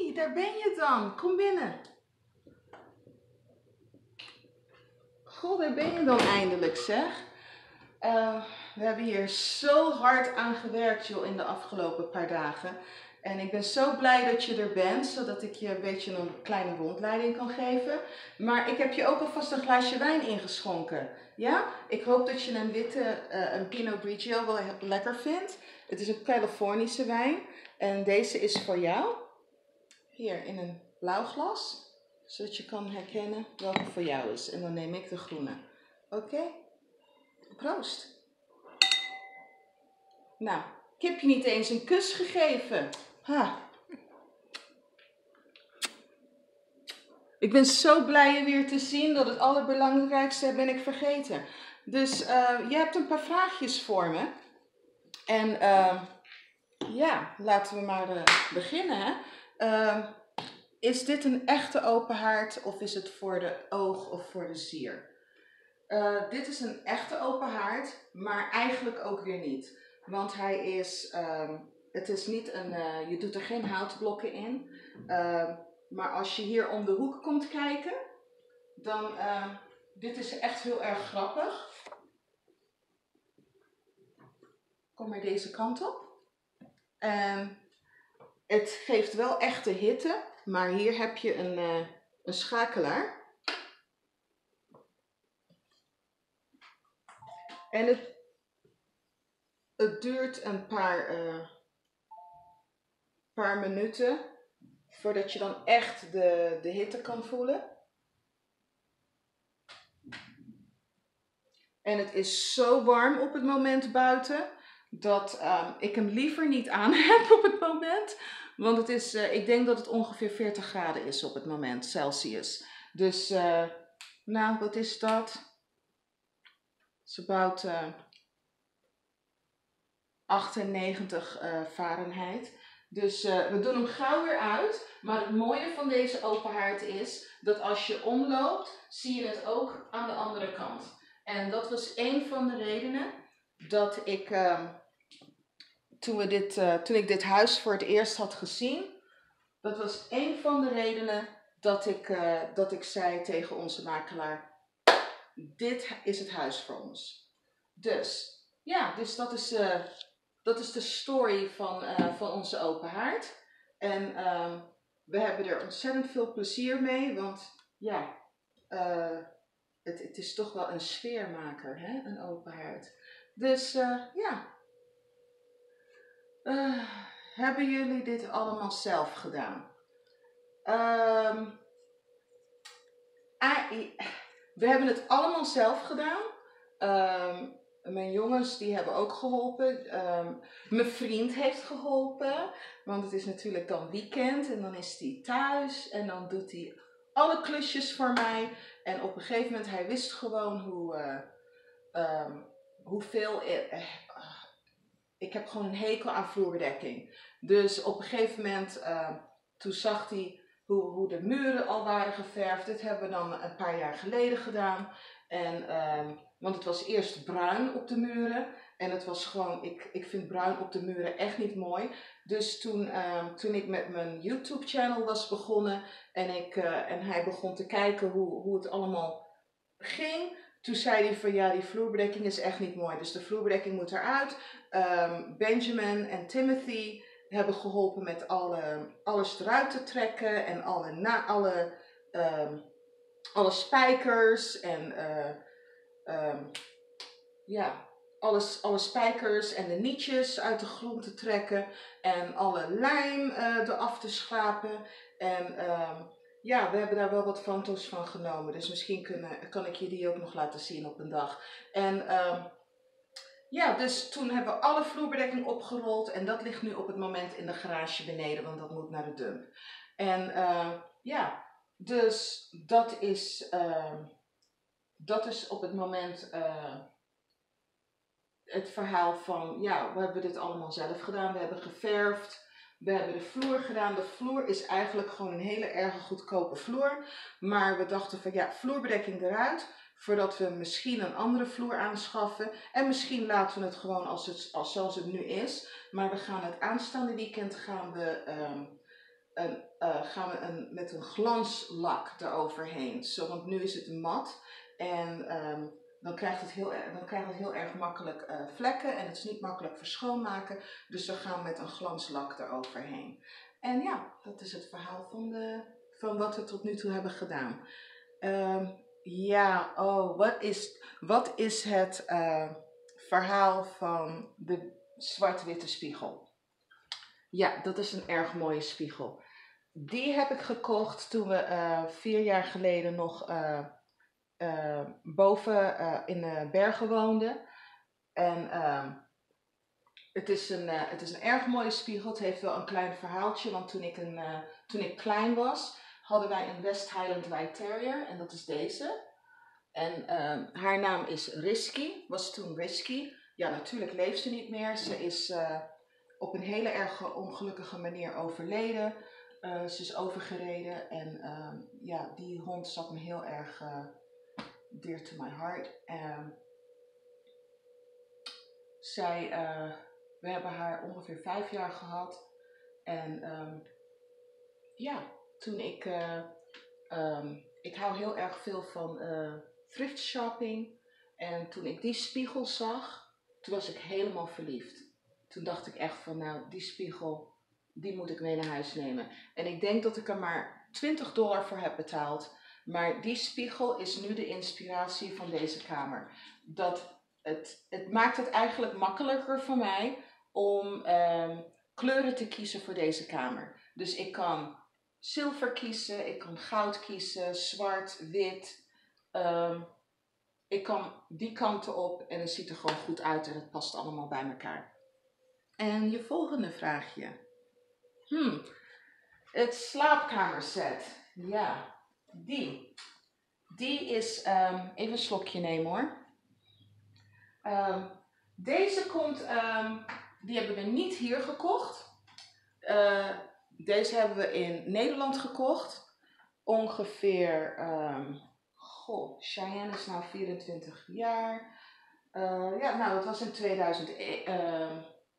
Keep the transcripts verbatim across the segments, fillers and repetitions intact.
Hey, daar ben je dan. Kom binnen. Goh, daar ben je dan eindelijk, zeg. Uh, we hebben hier zo hard aan gewerkt, joh, in de afgelopen paar dagen. En ik ben zo blij dat je er bent, zodat ik je een beetje een kleine rondleiding kan geven. Maar ik heb je ook alvast een glaasje wijn ingeschonken. Ja? Ik hoop dat je een witte, uh, een Pinot Grigio wel lekker vindt. Het is een Californische wijn. En deze is voor jou. Hier in een blauw glas. Zodat je kan herkennen welke voor jou is. En dan neem ik de groene. Oké? Okay? Proost. Nou, ik heb je niet eens een kus gegeven. Ha. Ik ben zo blij je weer te zien. Dat het allerbelangrijkste ben ik vergeten. Dus uh, je hebt een paar vraagjes voor me. En uh, ja, laten we maar uh, beginnen. Hè? Uh, is dit een echte open haard of is het voor de oog of voor de zier? Uh, dit is een echte open haard, maar eigenlijk ook weer niet. Want hij is, uh, het is niet een, uh, je doet er geen houtblokken in. Uh, maar als je hier om de hoek komt kijken, dan, uh, dit is echt heel erg grappig. Kom maar deze kant op. En het geeft wel echte hitte, maar hier heb je een, uh, een schakelaar. En het, het duurt een paar, uh, paar minuten voordat je dan echt de, de hitte kan voelen. En het is zo warm op het moment buiten dat uh, ik hem liever niet aan heb op het moment. Want het is, uh, ik denk dat het ongeveer veertig graden is op het moment, Celsius. Dus, uh, nou, wat is dat? Het is about uh, achtennegentig uh, Fahrenheit. Dus uh, we doen hem gauw weer uit. Maar het mooie van deze open haard is dat als je omloopt, zie je het ook aan de andere kant. En dat was een van de redenen dat ik, uh, toen, we dit, uh, toen ik dit huis voor het eerst had gezien, dat was een van de redenen dat ik, uh, dat ik zei tegen onze makelaar, dit is het huis voor ons. Dus, ja, dus dat is, uh, dat is de story van, uh, van onze open haard. En uh, we hebben er ontzettend veel plezier mee, want ja, uh, Het, het is toch wel een sfeermaker, hè? Een open haard. Dus uh, ja, uh, hebben jullie dit allemaal zelf gedaan? Um, ah, we hebben het allemaal zelf gedaan. Um, mijn jongens die hebben ook geholpen. Um, mijn vriend heeft geholpen. Want het is natuurlijk dan weekend en dan is hij thuis en dan doet hij alle klusjes voor mij. En op een gegeven moment, hij wist gewoon hoe, uh, um, hoeveel... Uh, ik heb gewoon een hekel aan vloerbedekking. Dus op een gegeven moment, uh, toen zag hij hoe, hoe de muren al waren geverfd. Dit hebben we dan een paar jaar geleden gedaan. En, um, want het was eerst bruin op de muren. En het was gewoon, ik, ik vind bruin op de muren echt niet mooi. Dus toen, uh, toen ik met mijn YouTube channel was begonnen en, ik, uh, en hij begon te kijken hoe, hoe het allemaal ging, toen zei hij van ja, die vloerbedekking is echt niet mooi. Dus de vloerbedekking moet eruit. Um, Benjamin en Timothy hebben geholpen met alle, alles eruit te trekken en alle, na, alle, um, alle spijkers en uh, um, ja, alles, alle spijkers en de nietjes uit de grond te trekken en alle lijm uh, eraf te schrapen. En um, ja, we hebben daar wel wat foto's van genomen, dus misschien kunnen, kan ik je die ook nog laten zien op een dag. En um, ja, dus toen hebben we alle vloerbedekking opgerold en dat ligt nu op het moment in de garage beneden, want dat moet naar de dump. En uh, ja, dus dat is, uh, dat is op het moment uh, het verhaal van, ja, we hebben dit allemaal zelf gedaan. We hebben geverfd, we hebben de vloer gedaan. De vloer is eigenlijk gewoon een hele erg goedkope vloer. Maar we dachten van, ja, vloerbedekking eruit, voordat we misschien een andere vloer aanschaffen. En misschien laten we het gewoon als het, als, zoals het nu is. Maar we gaan het aanstaande weekend gaan we um, een, uh, gaan we een, met een glanslak eroverheen. Zo, want nu is het mat en um, dan, krijgt het heel, dan krijgt het heel erg makkelijk uh, vlekken en het is niet makkelijk voor schoonmaken. Dus we gaan met een glanslak eroverheen. En ja, dat is het verhaal van, de, van wat we tot nu toe hebben gedaan. Um, ja, oh, wat is, wat is het uh, verhaal van de zwart-witte spiegel? Ja, dat is een erg mooie spiegel. Die heb ik gekocht toen we uh, vier jaar geleden nog uh, uh, boven uh, in de bergen woonden. En uh, het, is een, uh, het is een erg mooie spiegel. Het heeft wel een klein verhaaltje, want toen ik, een, uh, toen ik klein was, hadden wij een West Highland White Terrier en dat is deze. En uh, haar naam is Risky, was toen Risky. Ja, natuurlijk leeft ze niet meer. Ze is uh, op een hele erg ongelukkige manier overleden. Uh, ze is overgereden en uh, ja, die hond zat me heel erg uh, dear to my heart. Uh, zij, uh, we hebben haar ongeveer vijf jaar gehad. En um, ja, toen ik, uh, um, ik hou heel erg veel van uh, thrift shopping. En toen ik die spiegel zag, toen was ik helemaal verliefd. Toen dacht ik echt van, nou, die spiegel, die moet ik mee naar huis nemen. En ik denk dat ik er maar twintig dollar voor heb betaald. Maar die spiegel is nu de inspiratie van deze kamer. Dat het, het maakt het eigenlijk makkelijker voor mij om um, kleuren te kiezen voor deze kamer. Dus ik kan zilver kiezen, ik kan goud kiezen, zwart, wit. Um, ik kan die kanten op en het ziet er gewoon goed uit en het past allemaal bij elkaar. En je volgende vraagje. Hmm, het slaapkamerset. Ja, die. Die is, um, even een slokje nemen hoor. Um, deze komt, um, die hebben we niet hier gekocht. Uh, deze hebben we in Nederland gekocht. Ongeveer, um, goh, Cheyenne is nou vierentwintig jaar. Uh, ja, nou, dat was in tweeduizend, uh,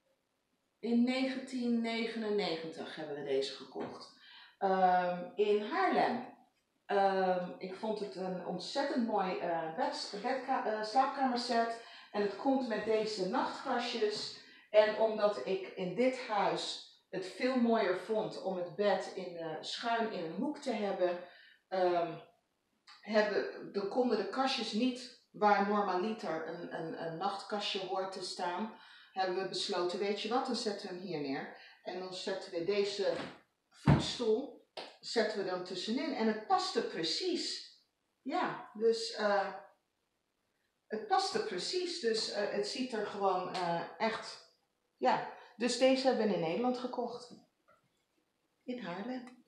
in negentien negenennegentig hebben we deze gekocht. Um, in Haarlem. Um, ik vond het een ontzettend mooi uh, bed, bedka- uh, slaapkamerset. En het komt met deze nachtkastjes. En omdat ik in dit huis het veel mooier vond om het bed in, uh, schuin in een hoek te hebben, um, hebben dan konden de kastjes niet waar normaliter een, een, een nachtkastje hoort te staan. Hebben we besloten, weet je wat, dan zetten we hem hier neer. En dan zetten we deze voetstoel zetten we dan tussenin. En het paste precies. Ja, dus uh, het paste precies. Dus uh, het ziet er gewoon uh, echt, ja. Dus deze hebben we in Nederland gekocht. In Haarlem.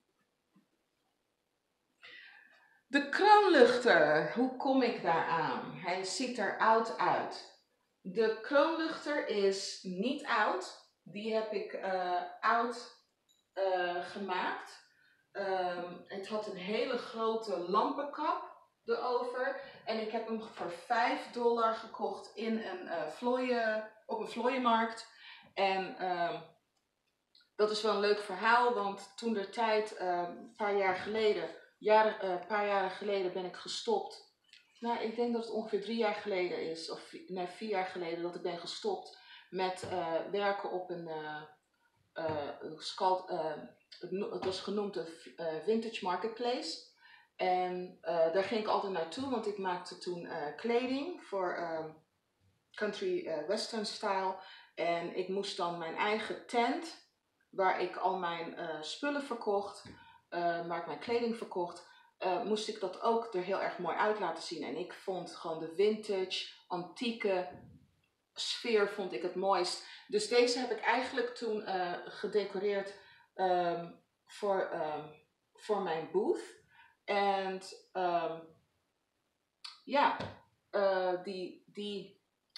De kroonluchter, hoe kom ik daar aan? Hij ziet er oud uit. De kroonluchter is niet oud. Die heb ik uh, oud uh, gemaakt. Um, het had een hele grote lampenkap erover. En ik heb hem voor vijf dollar gekocht in een, uh, vlooien, op een vlooienmarkt. En um, dat is wel een leuk verhaal, want toen der tijd, uh, een paar jaar geleden, jaren, uh, paar jaren geleden ben ik gestopt. Nou, ik denk dat het ongeveer drie jaar geleden is, of vier, nee, vier jaar geleden dat ik ben gestopt met uh, werken op een uh, uh, scald, uh, het was genoemd een uh, vintage marketplace. En uh, daar ging ik altijd naartoe, want ik maakte toen uh, kleding voor uh, country uh, western style. En ik moest dan mijn eigen tent, waar ik al mijn uh, spullen verkocht, uh, waar ik mijn kleding verkocht, uh, moest ik dat ook er heel erg mooi uit laten zien. En ik vond gewoon de vintage, antieke sfeer vond ik het mooist. Dus deze heb ik eigenlijk toen uh, gedecoreerd um, voor, um, voor mijn booth. En um, ja, uh, die, die,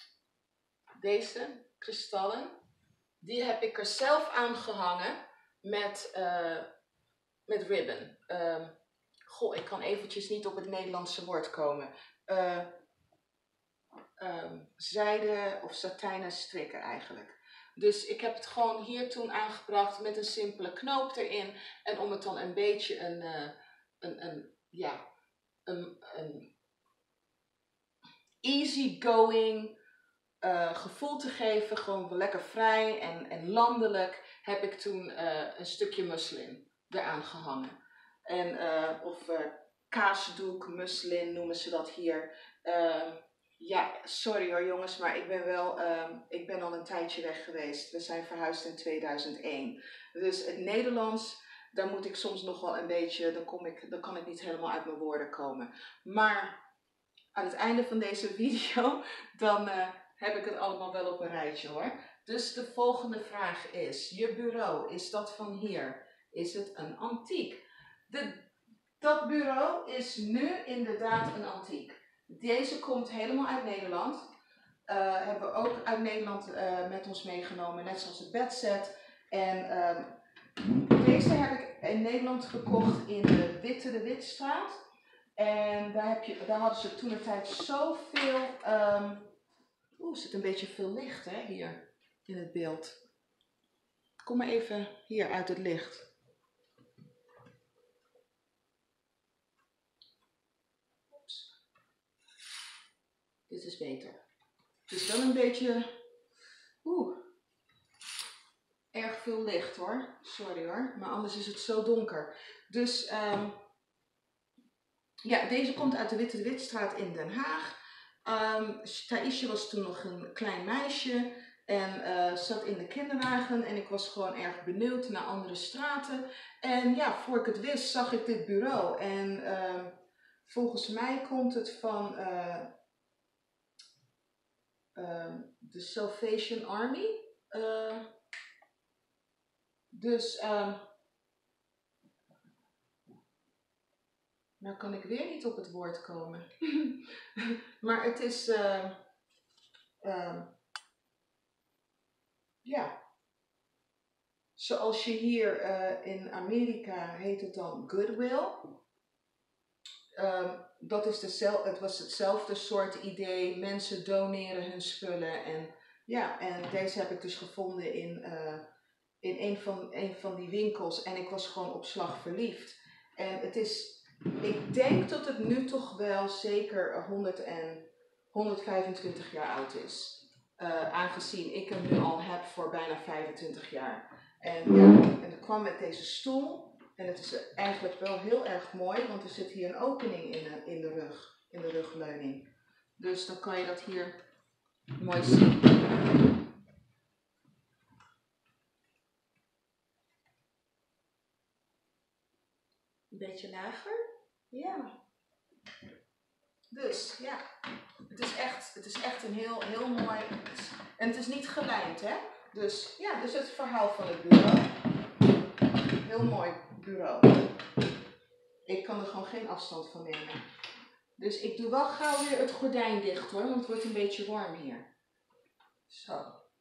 deze kristallen, die heb ik er zelf aan gehangen met, uh, met ribbon. Um, goh, ik kan eventjes niet op het Nederlandse woord komen. Uh, um, zijde of satijnen strikken eigenlijk. Dus ik heb het gewoon hier toen aangebracht met een simpele knoop erin. En om het dan een beetje een, uh, een, een, ja, een, een easygoing uh, gevoel te geven. Gewoon lekker vrij en, en landelijk heb ik toen uh, een stukje muslin eraan gehangen. En, uh, of uh, kaasdoek, muslin noemen ze dat hier. Uh, Ja, sorry hoor jongens, maar ik ben wel, um, ik ben al een tijdje weg geweest. We zijn verhuisd in tweeduizend één. Dus het Nederlands, daar moet ik soms nog wel een beetje, dan, kom ik, dan kan ik niet helemaal uit mijn woorden komen. Maar aan het einde van deze video, dan uh, heb ik het allemaal wel op een rijtje hoor. Dus de volgende vraag is, je bureau, is dat van hier? Is het een antiek? De, dat bureau is nu inderdaad een antiek. Deze komt helemaal uit Nederland. Uh, hebben we ook uit Nederland uh, met ons meegenomen, net zoals het bedset. En uh, deze heb ik in Nederland gekocht in de Witte de Witstraat. En daar, heb je, daar hadden ze toen een tijd zoveel... Um, Oeh, er zit een beetje veel licht hè, hier in het beeld. Kom maar even hier uit het licht. Dit is beter. Het is wel een beetje, oeh, erg veel licht hoor. Sorry hoor, maar anders is het zo donker. Dus um, ja, deze komt uit de Witte de Witstraat in Den Haag. Um, Thaisje was toen nog een klein meisje en uh, zat in de kinderwagen en ik was gewoon erg benieuwd naar andere straten. En ja, voor ik het wist zag ik dit bureau en uh, volgens mij komt het van... Uh, Uh, de Salvation Army. Uh, dus, um, nou kan ik weer niet op het woord komen. Maar het is, uh, uh, ja, zoals je hier uh, in Amerika heet het dan Goodwill. Uh, dat is dezelfde, het was hetzelfde soort idee. Mensen doneren hun spullen en ja, en deze heb ik dus gevonden in, uh, in een, van, een van die winkels en ik was gewoon op slag verliefd. En het is, ik denk dat het nu toch wel zeker honderd en honderdvijfentwintig jaar oud is. Uh, aangezien ik hem nu al heb voor bijna vijfentwintig jaar. En ja, en dat kwam met deze stoel. En het is eigenlijk wel heel erg mooi, want er zit hier een opening in de, in de rug, in de rugleuning. Dus dan kan je dat hier mooi zien. Een beetje lager. Ja. Dus ja, het is echt, het is echt een heel, heel mooi, en het is niet gelijmd hè. Dus ja, dus het verhaal van het bureau. Heel mooi bureau. Ik kan er gewoon geen afstand van nemen. Dus ik doe wel gauw weer het gordijn dicht hoor, want het wordt een beetje warm hier. Zo.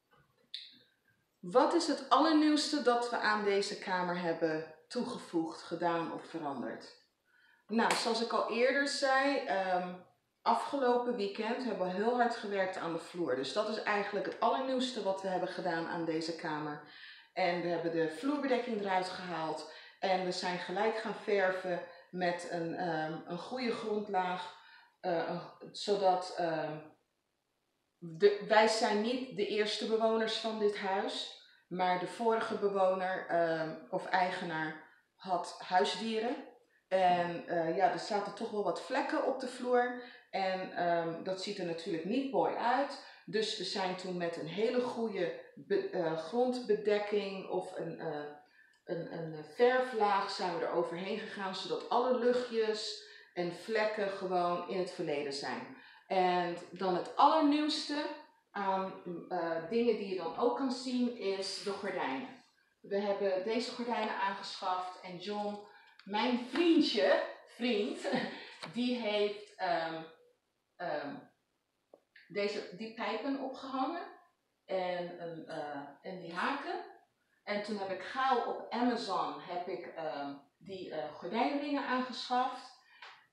Wat is het allernieuwste dat we aan deze kamer hebben toegevoegd, gedaan of veranderd? Nou, zoals ik al eerder zei, um, afgelopen weekend hebben we heel hard gewerkt aan de vloer. Dus dat is eigenlijk het allernieuwste wat we hebben gedaan aan deze kamer. En we hebben de vloerbedekking eruit gehaald en we zijn gelijk gaan verven met een, um, een goede grondlaag. Uh, zodat uh, de, wij zijn niet de eerste bewoners van dit huis, maar de vorige bewoner uh, of eigenaar had huisdieren. En uh, ja, er zaten toch wel wat vlekken op de vloer en um, dat ziet er natuurlijk niet mooi uit. Dus we zijn toen met een hele goede be, uh, grondbedekking of een, uh, een, een verflaag zijn we er overheen gegaan, zodat alle luchtjes en vlekken gewoon in het verleden zijn. En dan het allernieuwste aan uh, dingen die je dan ook kan zien is de gordijnen. We hebben deze gordijnen aangeschaft en John, mijn vriendje, vriend, die heeft um, um, deze, die pijpen opgehangen en, een, uh, en die haken. En toen heb ik gauw op Amazon heb ik, um, die uh, gordijnringen aangeschaft.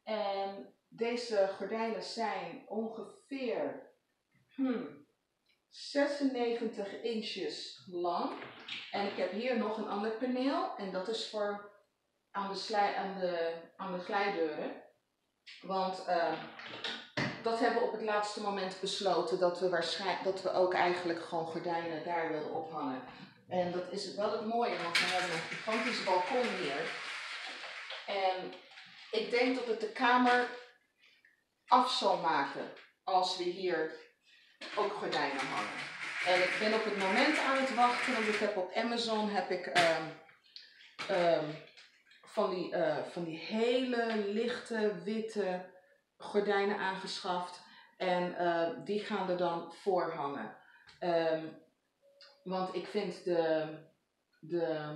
En deze gordijnen zijn ongeveer hmm, zesennegentig inches lang. En ik heb hier nog een ander paneel. En dat is voor aan de, slij, aan de, aan de glijdeuren. Want uh, dat hebben we op het laatste moment besloten. Dat we, waarschijnlijk, dat we ook eigenlijk gewoon gordijnen daar willen ophangen. En dat is wel het mooie. Want we hebben een gigantisch balkon hier. En ik denk dat het de kamer af zal maken. Als we hier ook gordijnen hangen. En ik ben op het moment aan het wachten, want ik heb op Amazon heb ik um, um, van, die, uh, van die hele lichte witte gordijnen aangeschaft. En uh, die gaan er dan voor hangen. Um, want ik vind de, de...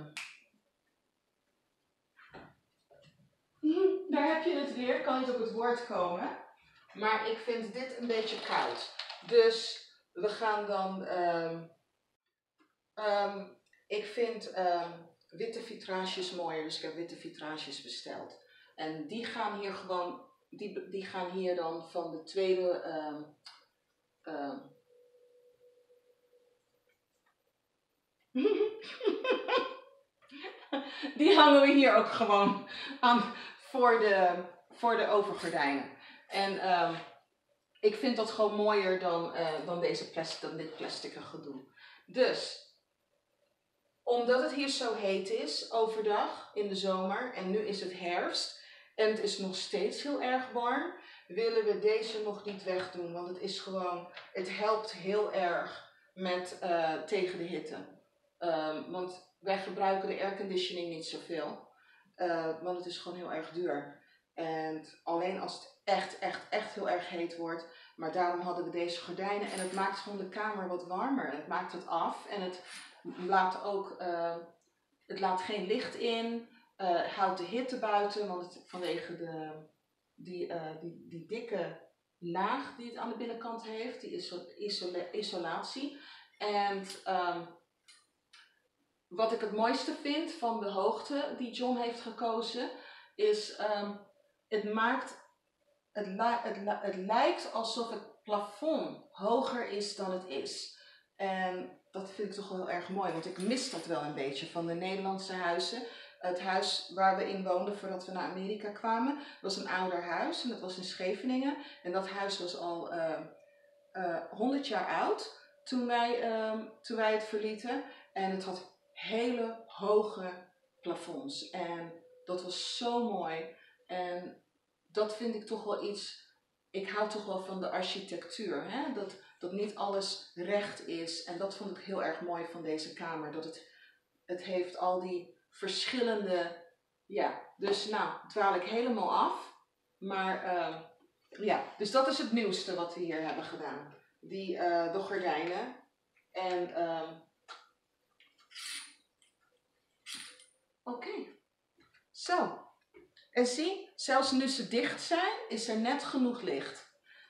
Daar heb je het weer, kan niet op het woord komen. Maar ik vind dit een beetje koud. Dus we gaan dan, um, um, ik vind um, witte vitrages mooier, dus ik heb witte vitrages besteld. En die gaan hier gewoon, die, die gaan hier dan van de tweede, um, um. die hangen we hier ook gewoon aan voor de, voor de overgordijnen. En um, ik vind dat gewoon mooier dan, uh, dan, deze plastic, dan dit plastic gedoe. Dus, omdat het hier zo heet is, overdag, in de zomer, en nu is het herfst, en het is nog steeds heel erg warm, willen we deze nog niet wegdoen. Want het is gewoon, het helpt heel erg met, uh, tegen de hitte. Um, want wij gebruiken de airconditioning niet zoveel, uh, want het is gewoon heel erg duur. En alleen als het echt, echt, echt heel erg heet wordt. Maar daarom hadden we deze gordijnen. En het maakt gewoon de kamer wat warmer. Het maakt het af. En het laat ook, uh, het laat geen licht in. Uh, houdt de hitte buiten. Want het, vanwege de, die, uh, die, die dikke laag die het aan de binnenkant heeft. Die iso isola isolatie. En um, wat ik het mooiste vind van de hoogte die John heeft gekozen. Is... Um, Het maakt, het, het, het lijkt alsof het plafond hoger is dan het is. En dat vind ik toch wel heel erg mooi, want ik mis dat wel een beetje van de Nederlandse huizen. Het huis waar we in woonden voordat we naar Amerika kwamen, was een ouder huis en dat was in Scheveningen. En dat huis was al uh, uh, honderd jaar oud toen wij, uh, toen wij het verlieten. En het had hele hoge plafonds en dat was zo mooi. En dat vind ik toch wel iets, ik hou toch wel van de architectuur, hè? Dat, dat niet alles recht is. En dat vond ik heel erg mooi van deze kamer, dat het, het heeft al die verschillende, ja, dus nou, dwaal ik helemaal af. Maar uh, ja, dus dat is het nieuwste wat we hier hebben gedaan. Die, uh, de gordijnen. En, uh, oké, okay. Zo. En zie, zelfs nu ze dicht zijn, is er net genoeg licht.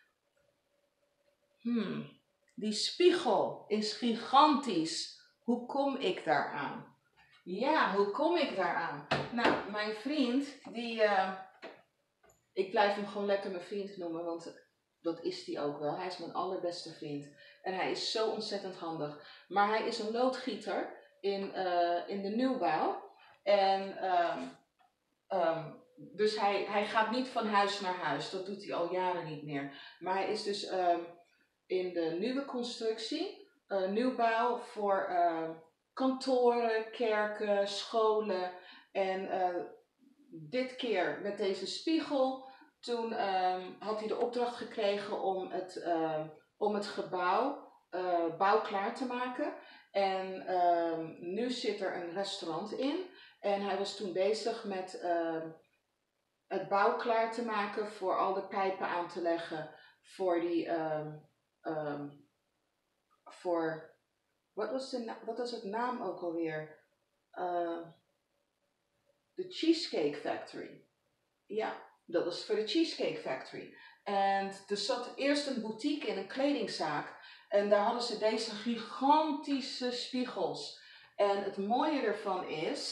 Hmm, die spiegel is gigantisch. Hoe kom ik daaraan? Ja, hoe kom ik daaraan? Nou, mijn vriend, die... Uh, ik blijf hem gewoon lekker mijn vriend noemen, want dat is hij ook wel. Hij is mijn allerbeste vriend. En hij is zo ontzettend handig. Maar hij is een loodgieter in, uh, in de nieuwbouw. En... Uh, um, Dus hij, hij gaat niet van huis naar huis, dat doet hij al jaren niet meer. Maar hij is dus um, in de nieuwe constructie, uh, nieuwbouw voor uh, kantoren, kerken, scholen. En uh, dit keer met deze spiegel, toen um, had hij de opdracht gekregen om het, uh, om het gebouw uh, bouwklaar te maken. En um, nu zit er een restaurant in. En hij was toen bezig met... Uh, het bouw klaar te maken voor al de pijpen aan te leggen voor die, um, um, voor, wat was, de wat was het naam ook alweer? Uh, de Cheesecake Factory. Ja, dat was voor de Cheesecake Factory. En er zat eerst een boutique in, een kledingzaak. En daar hadden ze deze gigantische spiegels. En het mooie ervan is,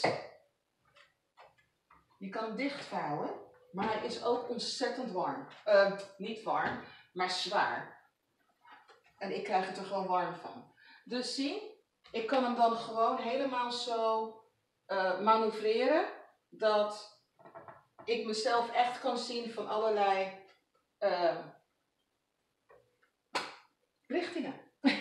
je kan hem dichtvouwen. Maar hij is ook ontzettend warm. Uh, niet warm, maar zwaar. En ik krijg het er gewoon warm van. Dus zie, ik kan hem dan gewoon helemaal zo uh, manoeuvreren. Dat ik mezelf echt kan zien van allerlei uh, richtingen.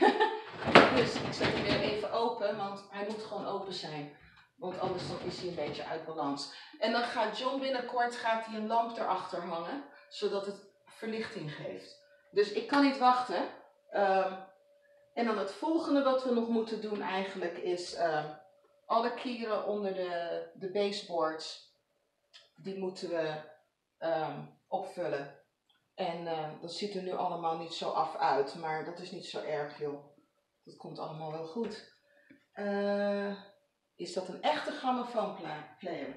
Dus ik zet hem weer even open, want hij moet gewoon open zijn. Want anders dan is hij een beetje uit balans. En dan gaat John binnenkort gaat hij een lamp erachter hangen, zodat het verlichting geeft. Dus ik kan niet wachten. Um, en dan het volgende wat we nog moeten doen eigenlijk is uh, alle kieren onder de, de baseboards, die moeten we um, opvullen. En uh, dat ziet er nu allemaal niet zo af uit, maar dat is niet zo erg, joh. Dat komt allemaal wel goed. Uh, is dat een echte grammofoonplayer?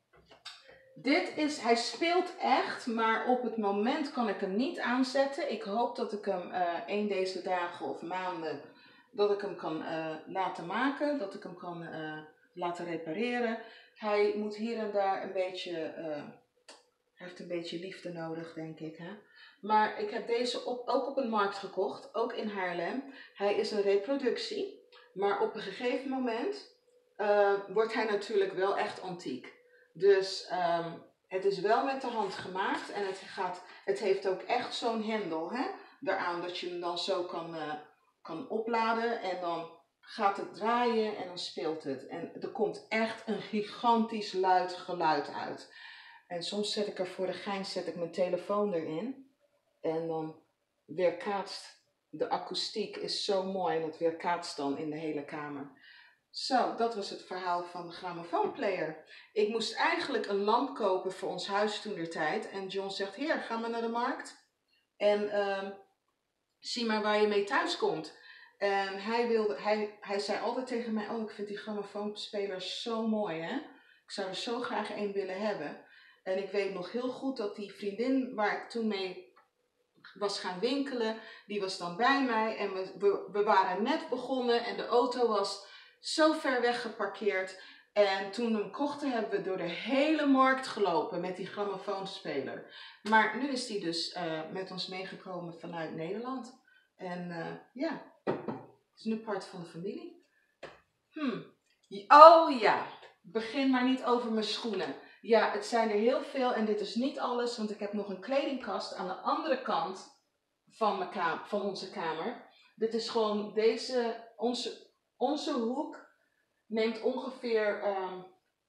Dit is, hij speelt echt, maar op het moment kan ik hem niet aanzetten. Ik hoop dat ik hem uh, een deze dagen of maanden, dat ik hem kan uh, laten maken, dat ik hem kan uh, laten repareren. Hij moet hier en daar een beetje, uh, hij heeft een beetje liefde nodig, denk ik. Hè? Maar ik heb deze op, ook op een markt gekocht, ook in Haarlem. Hij is een reproductie, maar op een gegeven moment uh, wordt hij natuurlijk wel echt antiek. Dus um, het is wel met de hand gemaakt en het, gaat, het heeft ook echt zo'n hendel, hè, daaraan dat je hem dan zo kan, uh, kan opladen en dan gaat het draaien en dan speelt het. En er komt echt een gigantisch luid geluid uit. En soms zet ik er voor de gein zet ik mijn telefoon erin en dan weerkaatst de akoestiek is zo mooi en dat weerkaatst dan in de hele kamer. Zo, dat was het verhaal van de grammofoonplayer. Ik moest eigenlijk een lamp kopen voor ons huis toentertijd. En John zegt, heer, ga maar naar de markt. En uh, zie maar waar je mee thuis komt. En hij, wilde, hij, hij zei altijd tegen mij, oh, ik vind die grammofoonspelers zo mooi, hè. Ik zou er zo graag een willen hebben. En ik weet nog heel goed dat die vriendin waar ik toen mee was gaan winkelen, die was dan bij mij. En we, we, we waren net begonnen en de auto was zo ver weg geparkeerd. En toen we hem kochten hebben we door de hele markt gelopen met die grammofoonspeler. Maar nu is die dus uh, met ons meegekomen vanuit Nederland. En uh, ja, is nu part van de familie. Hmm. Oh ja, begin maar niet over mijn schoenen. Ja, het zijn er heel veel en dit is niet alles, want ik heb nog een kledingkast aan de andere kant van, mijn kamer, van onze kamer. Dit is gewoon deze, onze, onze hoek neemt ongeveer, um,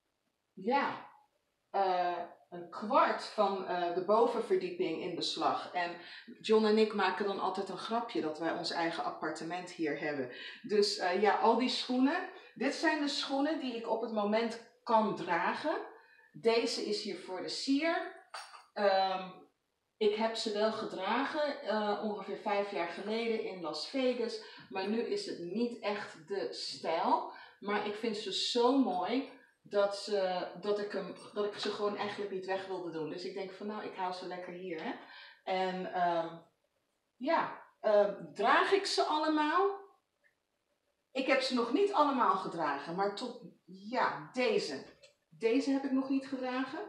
ja, uh, een kwart van uh, de bovenverdieping in beslag. En John en ik maken dan altijd een grapje dat wij ons eigen appartement hier hebben. Dus uh, ja, al die schoenen. Dit zijn de schoenen die ik op het moment kan dragen. Deze is hier voor de sier. Um, ik heb ze wel gedragen uh, ongeveer vijf jaar geleden in Las Vegas. Maar nu is het niet echt de stijl. Maar ik vind ze zo mooi dat, ze, dat, ik hem, dat ik ze gewoon eigenlijk niet weg wilde doen. Dus ik denk van nou, ik hou ze lekker hier. Hè? En um, ja, uh, draag ik ze allemaal? Ik heb ze nog niet allemaal gedragen. Maar tot, ja, deze. Deze heb ik nog niet gedragen.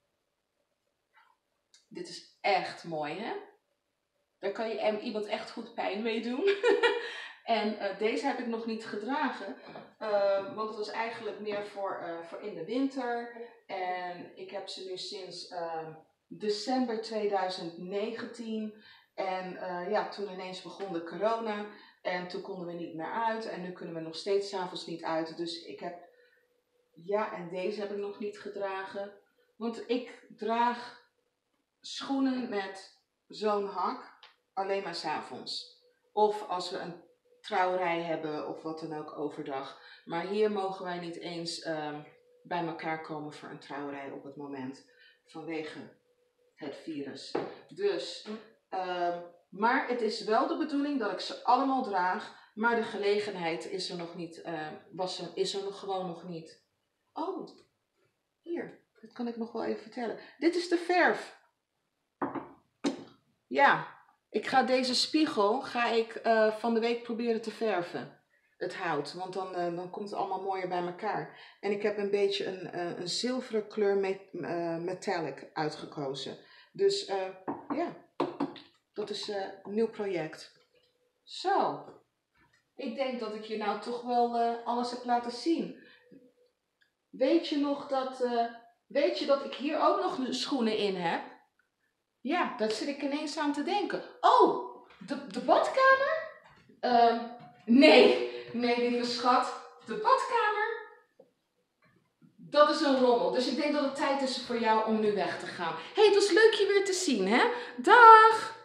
Dit is echt mooi, hè? Daar kan je iemand echt goed pijn mee doen. En uh, deze heb ik nog niet gedragen, uh, want het was eigenlijk meer voor, uh, voor in de winter. En ik heb ze nu sinds uh, december tweeduizend negentien. En uh, ja, toen ineens begon de corona. En toen konden we niet meer uit. En nu kunnen we nog steeds 's avonds niet uit. Dus ik heb, ja, en deze heb ik nog niet gedragen. Want ik draag schoenen met zo'n hak alleen maar 's avonds. Of als we een trouwerij hebben of wat dan ook overdag. Maar hier mogen wij niet eens uh, bij elkaar komen voor een trouwerij op het moment. Vanwege het virus. Dus, uh, maar het is wel de bedoeling dat ik ze allemaal draag. Maar de gelegenheid is er nog niet. Uh, was er, is er nog gewoon nog niet. Oh, hier. Dat kan ik nog wel even vertellen. Dit is de verf. Ja. Ik ga deze spiegel ga ik, uh, van de week proberen te verven. Het hout, want dan, uh, dan komt het allemaal mooier bij elkaar. En ik heb een beetje een, uh, een zilveren kleur met, uh, metallic uitgekozen. Dus uh, ja, dat is uh, een nieuw project. Zo. Ik denk dat ik je nou toch wel uh, alles heb laten zien. Weet je nog dat, uh, weet je dat ik hier ook nog schoenen in heb? Ja, daar zit ik ineens aan te denken. Oh, de, de badkamer? Uh, nee, nee lieve schat. De badkamer? Dat is een rommel. Dus ik denk dat het tijd is voor jou om nu weg te gaan. Hé, hey, het was leuk je weer te zien, hè? Dag!